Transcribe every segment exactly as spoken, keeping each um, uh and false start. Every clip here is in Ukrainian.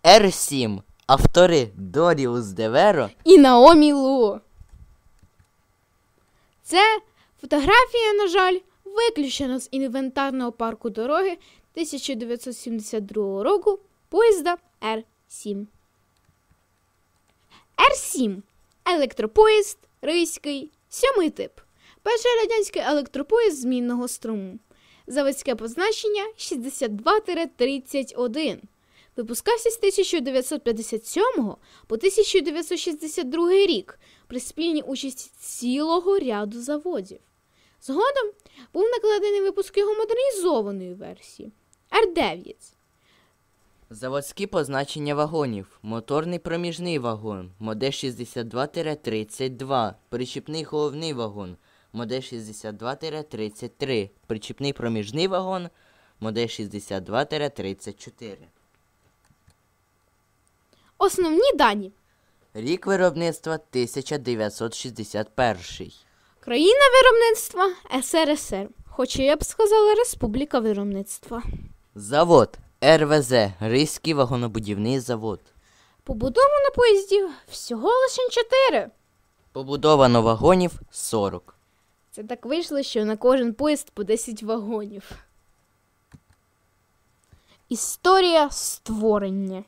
Р сім. Автори Доріус Деверо і Наомі Лу. Це фотографія, на жаль, виключена з інвентарного парку дороги тисяча дев'ятсот сімдесят другого року поїзда Р сім. Р сім – електропоїзд, рийський, сьомий тип. Перший радянський електропоїзд змінного струму. Заводське позначення шістдесят два тридцять один. Випускався з тисяча дев'ятсот п'ятдесят сьомого по тисяча дев'ятсот шістдесят другий рік при спільній участі цілого ряду заводів. Згодом був накладений випуск його модернізованої версії Р дев'ять. Заводські позначення вагонів. Моторний проміжний вагон, модель шістдесят два тридцять два, причіпний головний вагон, модель шістдесят два тридцять три, причіпний проміжний вагон, модель шістдесят два тридцять чотири. Основні дані. Рік виробництва тисяча дев'ятсот шістдесят перший. Країна виробництва С Р С Р, хоча я б сказала Республіка виробництва. Завод Р В З, Ризький вагонобудівний завод. Побудовано поїздів всього лише чотири. Побудовано вагонів сорок. Це так вийшло, що на кожен поїзд по десять вагонів. Історія створення.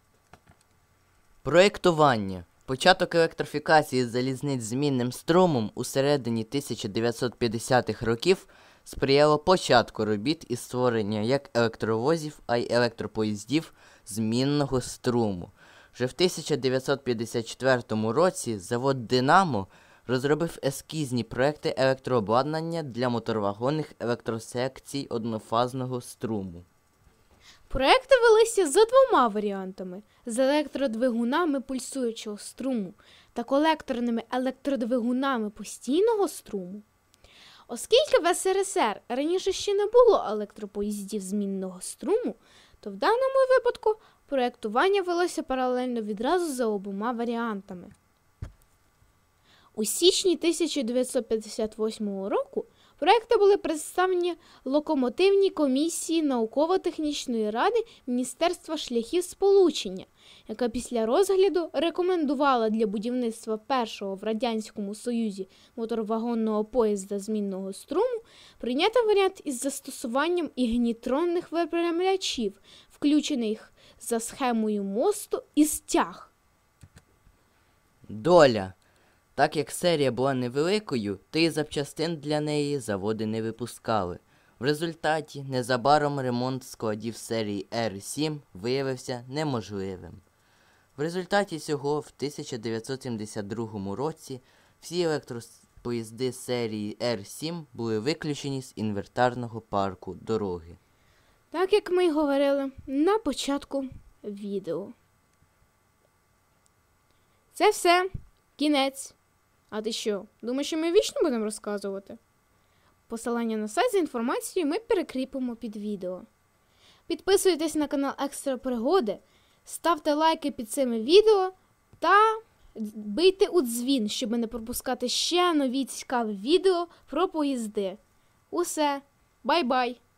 Проєктування. Початок електрифікації залізниць змінним струмом у середині тисяча дев'ятсот п'ятдесятих років сприяло початку робіт із створення як електровозів, а й електропоїздів змінного струму. Вже в тисяча дев'ятсот п'ятдесят четвертому році завод «Динамо» розробив ескізні проекти електрообладнання для моторвагонних електросекцій однофазного струму. Проекти велися за двома варіантами – з електродвигунами пульсуючого струму та колекторними електродвигунами постійного струму. Оскільки в С Р С Р раніше ще не було електропоїздів змінного струму, то в даному випадку проєктування велося паралельно відразу за обома варіантами. У січні тисяча дев'ятсот п'ятдесят восьмого року проекти були представлені Локомотивній комісії Науково-технічної ради Міністерства шляхів сполучення, яка після розгляду рекомендувала для будівництва першого в Радянському Союзі моторвагонного поїзда змінного струму прийняти варіант із застосуванням ігнітронних випрямлячів, включених за схемою мосту із тяг. Доля. Так як серія була невеликою, то і запчастин для неї заводи не випускали. В результаті незабаром ремонт складів серії Р сім виявився неможливим. В результаті цього в тисяча дев'ятсот сімдесят другому році всі електропоїзди серії Р сім були виключені з інвентарного парку дороги. Так як ми й говорили на початку відео. Це все. Кінець. А ти що, думаєш, що ми вічно будемо розказувати? Посилання на сайт з інформацією ми перекріпимо під відео. Підписуйтесь на канал Екстра Пригоди, ставте лайки під цими відео та бийте у дзвін, щоб не пропускати ще нові цікаві відео про поїзди. Усе. Бай-бай!